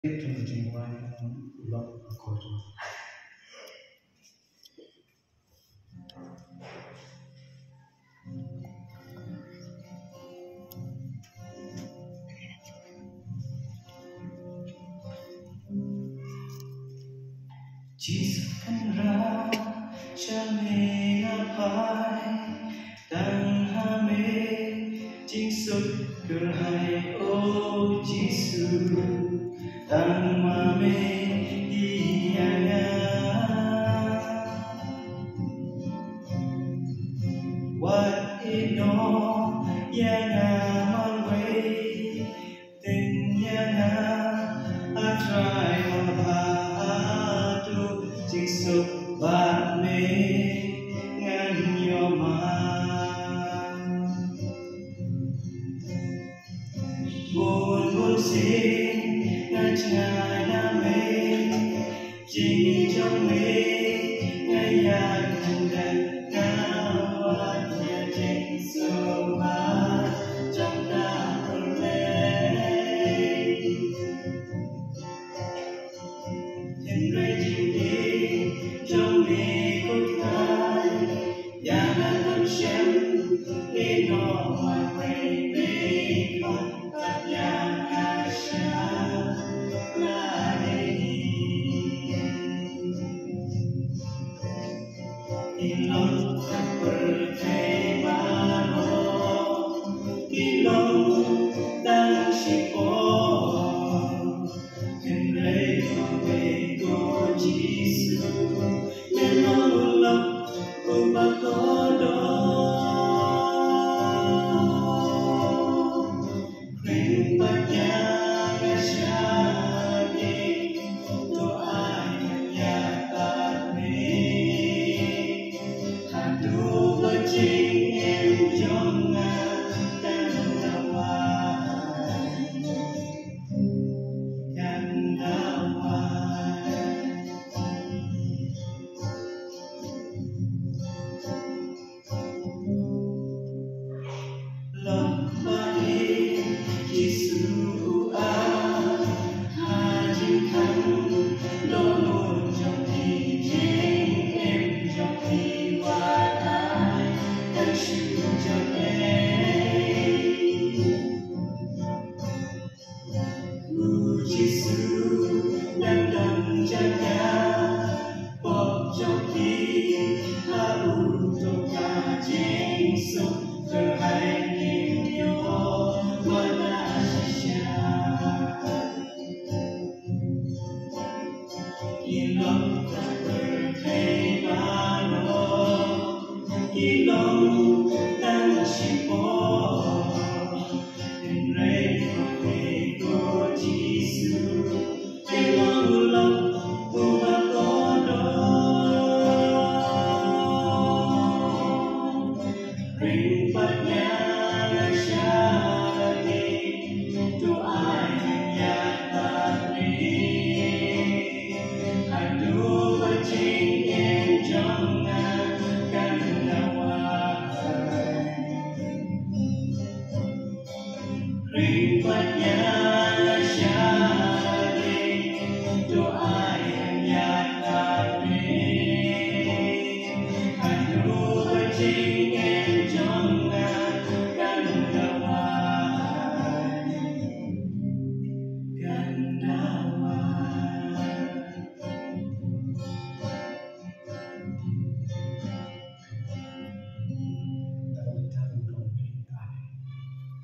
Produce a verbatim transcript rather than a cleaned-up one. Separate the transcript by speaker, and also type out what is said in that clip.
Speaker 1: to genuine love according. Chỉ cần ra cha mẹ apa tang hame chính xuất cửa hai ô Giêsu tang mame ianga what ino yanga malway tình yanga I try my hard to chính xuất bạn mê ngăn yo ma buồn buồn xin ngăn ngài đam mê chỉ trong mê ngài ya cùng đẹp cao hoa nhà chính sâu ma trong ta con mê hình ray chim đi trong mê cốt khai ya na tâm xem đi nó ngoài quay mê con ta ya na sha la đi ilong bertema ilong dan sipo kenai sampai ko Giêsu menolak ubah kodo krimpatnya ngasihani doa yang nyata nih aduh lejing em jongan dan dawan dan dawan lòng mãi Giêsu à hà chính thắng lo luôn trong thì chính em trong thì qua ai đang chịu cho em Giêsu đang đắm jaga bọc trong khi ta u trong cả chính sống cơ hai niềm yêu mana sisa ilong bertema ilong